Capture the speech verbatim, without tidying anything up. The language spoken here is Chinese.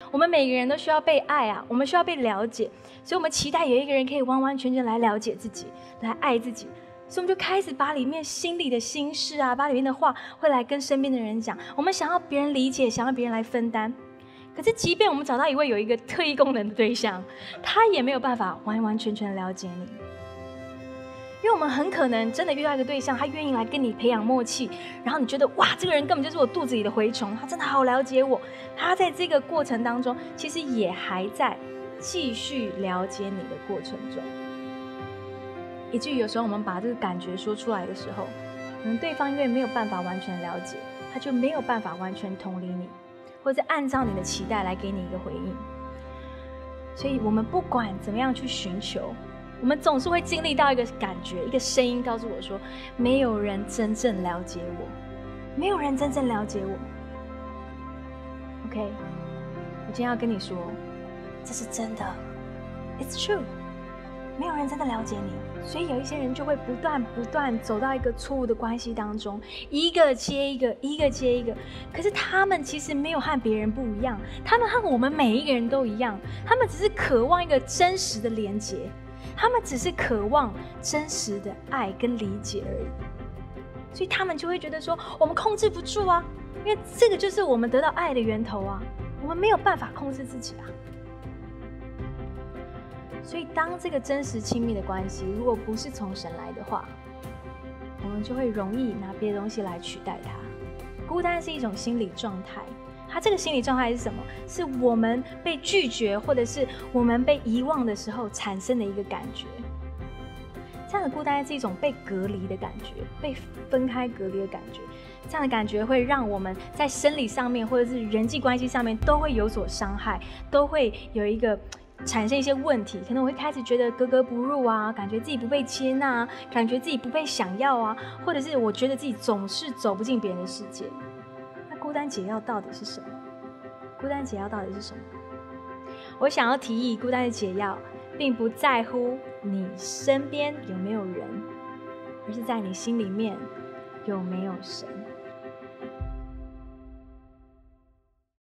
我们每个人都需要被爱啊，我们需要被了解，所以我们期待有一个人可以完完全全来了解自己，来爱自己。所以我们就开始把里面心里的心事啊，把里面的话会来跟身边的人讲。我们想要别人理解，想要别人来分担。可是即便我们找到一位有一个特异功能的对象，他也没有办法完完全全了解你。因为我们很可能真的遇到一个对象，他愿意来跟你培养默契，然后你觉得哇，这个人根本就是我肚子里的蛔虫，他真的好了解我。他在这个过程当中，其实也还在继续了解你的过程中。以至于有时候我们把这个感觉说出来的时候，可能对方因为没有办法完全了解，他就没有办法完全同理你，或者按照你的期待来给你一个回应。所以我们不管怎么样去寻求，我们总是会经历到一个感觉，一个声音告诉我说，没有人真正了解我，没有人真正了解我。 OK， 我今天要跟你说，这是真的， It's true， 没有人真的了解你。所以有一些人就会不断不断走到一个错误的关系当中，一个接一个，一个接一个。可是他们其实没有和别人不一样，他们和我们每一个人都一样，他们只是渴望一个真实的连结，他们只是渴望真实的爱跟理解而已。所以他们就会觉得说，我们控制不住啊，因为这个就是我们得到爱的源头啊，我们没有办法控制自己啊。所以当这个真实亲密的关系如果不是从神来的话，我们就会容易拿别的东西来取代它。孤单是一种心理状态，它这个心理状态是什么？是我们被拒绝或者是我们被遗忘的时候产生的一个感觉。这样的孤单是一种被隔离的感觉，被分开隔离的感觉。这样的感觉会让我们在生理上面或者是人际关系上面都会有所伤害，都会有一个产生一些问题。可能我会开始觉得格格不入啊，感觉自己不被接纳，感觉自己不被想要啊，或者是我觉得自己总是走不进别人的世界。那孤单解药到底是什么？孤单解药到底是什么？我想要提议，孤单的解药并不在乎你身边有没有人，而是在你心里面有没有神。